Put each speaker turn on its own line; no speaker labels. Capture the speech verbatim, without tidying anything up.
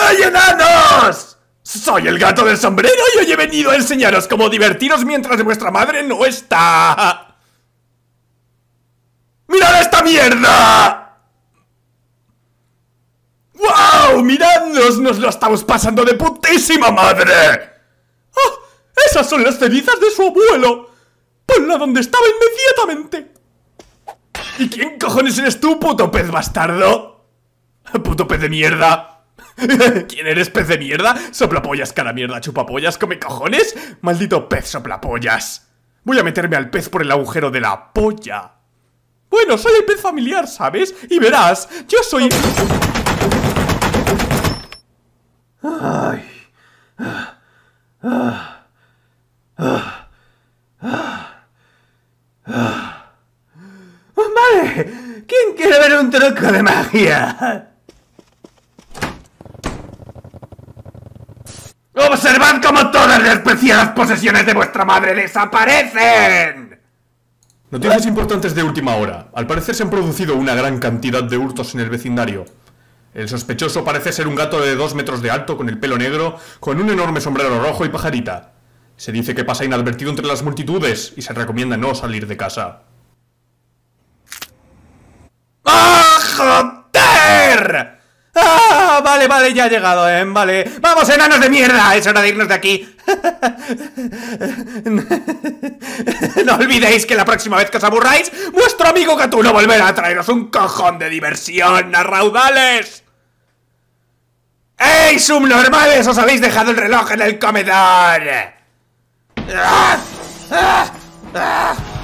¡Ay, enanos! Soy el gato del sombrero y hoy he venido a enseñaros cómo divertiros mientras vuestra madre no está. ¡Mirad esta mierda! ¡Wow! ¡Miradnos! ¡Nos lo estamos pasando de putísima madre! ¡Oh! ¡Esas son las cenizas de su abuelo! ¡Ponla donde estaba inmediatamente! ¿Y quién cojones eres tú, puto pez bastardo? ¡Puto pez de mierda! ¿Quién eres, pez de mierda? Soplapollas, cara mierda, chupapollas, come cojones. Maldito pez soplapollas. Voy a meterme al pez por el agujero de la polla. Bueno, soy el pez familiar, ¿sabes? Y verás, yo soy... Ay. Ah, ah, ah, ah, ah. Vale, ¿quién quiere ver un truco de magia? ¡Observad cómo todas las preciadas posesiones de vuestra madre desaparecen! Noticias importantes de última hora. Al parecer se han producido una gran cantidad de hurtos en el vecindario. El sospechoso parece ser un gato de dos metros de alto con el pelo negro, con un enorme sombrero rojo y pajarita. Se dice que pasa inadvertido entre las multitudes y se recomienda no salir de casa. ¡Ah, joder! ¡Ah! Vale, vale, ya ha llegado, ¿eh? Vale. ¡Vamos, enanos de mierda! Es hora de irnos de aquí. No olvidéis que la próxima vez que os aburráis, vuestro amigo Gatuno volverá a traeros un cojón de diversión a raudales. ¡Ey, subnormales! ¡Os habéis dejado el reloj en el comedor! ¡Ah! ¡Ah! ¡Ah!